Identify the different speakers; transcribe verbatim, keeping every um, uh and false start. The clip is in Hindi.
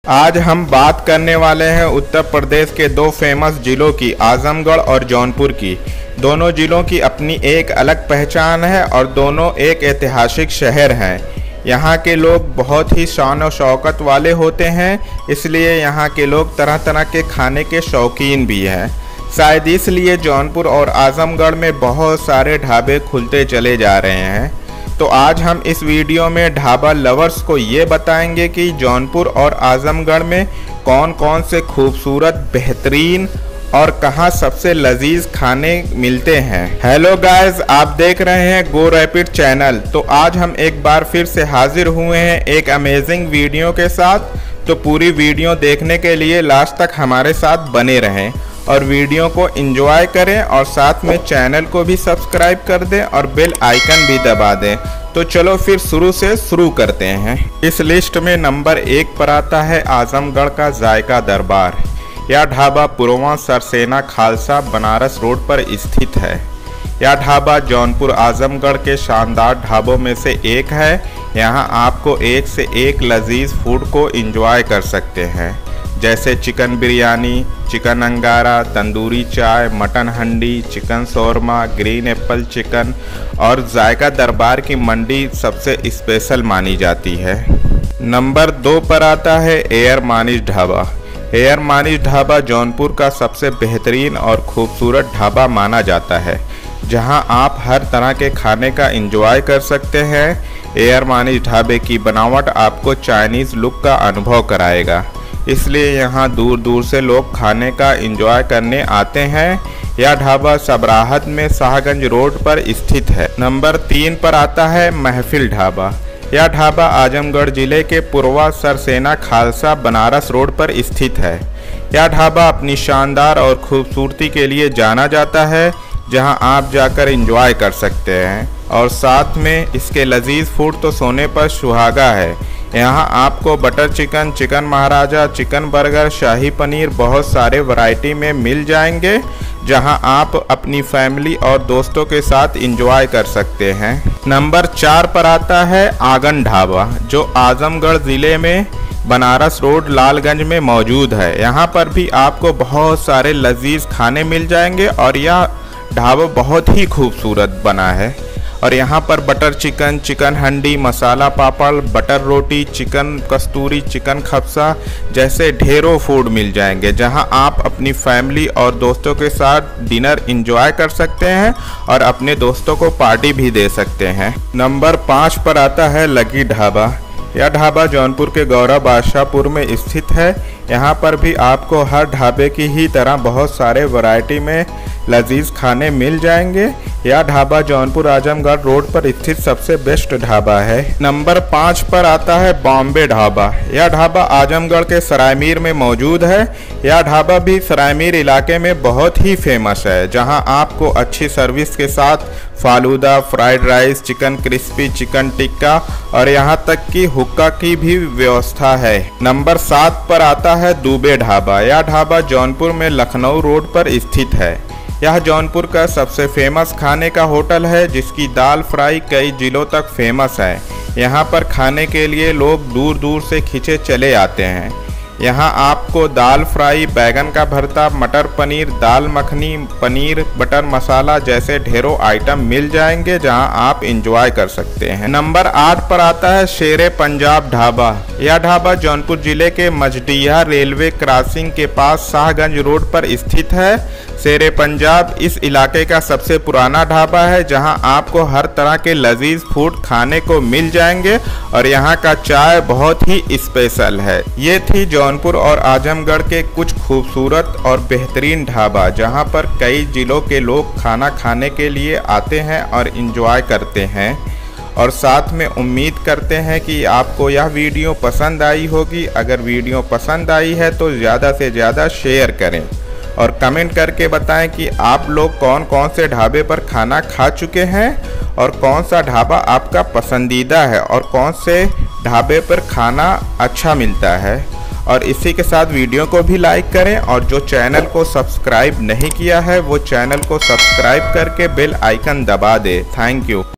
Speaker 1: आज हम बात करने वाले हैं उत्तर प्रदेश के दो फेमस जिलों की, आजमगढ़ और जौनपुर की। दोनों जिलों की अपनी एक अलग पहचान है और दोनों एक ऐतिहासिक शहर हैं। यहाँ के लोग बहुत ही शान और शौकत वाले होते हैं, इसलिए यहाँ के लोग तरह तरह के खाने के शौकीन भी हैं। शायद इसलिए जौनपुर और आजमगढ़ में बहुत सारे ढाबे खुलते चले जा रहे हैं। तो आज हम इस वीडियो में ढाबा लवर्स को ये बताएंगे कि जौनपुर और आजमगढ़ में कौन कौन से खूबसूरत, बेहतरीन और कहाँ सबसे लजीज खाने मिलते हैं। हेलो गाइस, आप देख रहे हैं गो रैपिड चैनल। तो आज हम एक बार फिर से हाजिर हुए हैं एक अमेजिंग वीडियो के साथ। तो पूरी वीडियो देखने के लिए लास्ट तक हमारे साथ बने रहें और वीडियो को एंजॉय करें और साथ में चैनल को भी सब्सक्राइब कर दें और बेल आइकन भी दबा दें। तो चलो फिर शुरू से शुरू करते हैं। इस लिस्ट में नंबर एक पर आता है आजमगढ़ का जायका दरबार। यह ढाबा पुरवा सरसेना खालसा बनारस रोड पर स्थित है। यह ढाबा जौनपुर आजमगढ़ के शानदार ढाबों में से एक है। यहाँ आपको एक से एक लजीज फूड को एंजॉय कर सकते हैं, जैसे चिकन बिरयानी, चिकन अंगारा, तंदूरी चाय, mutton handi, chicken shawarma, green apple chicken और जायका दरबार की मंडी सबसे स्पेशल मानी जाती है। नंबर दो पर आता है एयर मानिश ढाबा। एयर मानिश ढाबा जौनपुर का सबसे बेहतरीन और खूबसूरत ढाबा माना जाता है, जहां आप हर तरह के खाने का एंजॉय कर सकते हैं। एयर मानिश ढाबे की बनावट आपको चाइनीज़ लुक का अनुभव कराएगा, इसलिए यहाँ दूर दूर से लोग खाने का एंजॉय करने आते हैं। यह ढाबा सबराहत में शाहगंज रोड पर स्थित है। नंबर तीन पर आता है महफिल ढाबा। यह ढाबा आजमगढ़ जिले के पुरवा सरसेना खालसा बनारस रोड पर स्थित है। यह ढाबा अपनी शानदार और खूबसूरती के लिए जाना जाता है, जहां आप जाकर एंजॉय कर सकते हैं और साथ में इसके लजीज फूड तो सोने पर सुहागा है। यहाँ आपको butter chicken, chicken maharaja, chicken burger, shahi paneer बहुत सारे वैरायटी में मिल जाएंगे, जहाँ आप अपनी फैमिली और दोस्तों के साथ एंजॉय कर सकते हैं। नंबर चार पर आता है आंगन ढाबा, जो आजमगढ़ ज़िले में बनारस रोड लालगंज में मौजूद है। यहाँ पर भी आपको बहुत सारे लजीज खाने मिल जाएंगे और यह ढाबा बहुत ही खूबसूरत बना है। और यहाँ पर butter chicken, chicken handi, masala papad, butter रोटी, चिकन कस्तूरी, चिकन खप्सा जैसे ढेरों फूड मिल जाएंगे, जहाँ आप अपनी फैमिली और दोस्तों के साथ डिनर एंजॉय कर सकते हैं और अपने दोस्तों को पार्टी भी दे सकते हैं। नंबर पाँच पर आता है लकी ढाबा। यह ढाबा जौनपुर के गौरव बादशाहपुर में स्थित है। यहाँ पर भी आपको हर ढाबे की ही तरह बहुत सारे वैरायटी में लजीज खाने मिल जाएंगे। यह ढाबा जौनपुर आजमगढ़ रोड पर स्थित सबसे बेस्ट ढाबा है। नंबर पाँच पर आता है बॉम्बे ढाबा। यह ढाबा आजमगढ़ के सरायमीर में मौजूद है। यह ढाबा भी सरायमीर इलाके में बहुत ही फेमस है, जहां आपको अच्छी सर्विस के साथ falooda, fried rice, chicken crispy, chicken tikka और यहां तक कि हुक्का की भी व्यवस्था है। नंबर सात पर आता है दुबे ढाबा। यह ढाबा जौनपुर में लखनऊ रोड पर स्थित है। यह जौनपुर का सबसे फेमस खाने का होटल है, जिसकी दाल फ्राई कई जिलों तक फेमस है। यहाँ पर खाने के लिए लोग दूर दूर से खींचे चले आते हैं। यहाँ आपको दाल फ्राई, बैगन का भरता, मटर पनीर, दाल मखनी, पनीर बटर मसाला जैसे ढेरों आइटम मिल जाएंगे, जहाँ आप एंजॉय कर सकते हैं। नंबर आठ पर आता है शेरे पंजाब ढाबा। यह ढाबा जौनपुर जिले के मजडिया रेलवे क्रॉसिंग के पास शाहगंज रोड पर स्थित है। शेरे पंजाब इस इलाके का सबसे पुराना ढाबा है, जहां आपको हर तरह के लजीज फूड खाने को मिल जाएंगे और यहां का चाय बहुत ही स्पेशल है। ये थी जौनपुर और आजमगढ़ के कुछ खूबसूरत और बेहतरीन ढाबा, जहां पर कई जिलों के लोग खाना खाने के लिए आते हैं और एंजॉय करते हैं। और साथ में उम्मीद करते हैं कि आपको यह वीडियो पसंद आई होगी। अगर वीडियो पसंद आई है तो ज़्यादा से ज़्यादा शेयर करें और कमेंट करके बताएं कि आप लोग कौन कौन से ढाबे पर खाना खा चुके हैं और कौन सा ढाबा आपका पसंदीदा है और कौन से ढाबे पर खाना अच्छा मिलता है। और इसी के साथ वीडियो को भी लाइक करें और जो चैनल को सब्सक्राइब नहीं किया है वो चैनल को सब्सक्राइब करके बेल आइकन दबा दे। Thank you.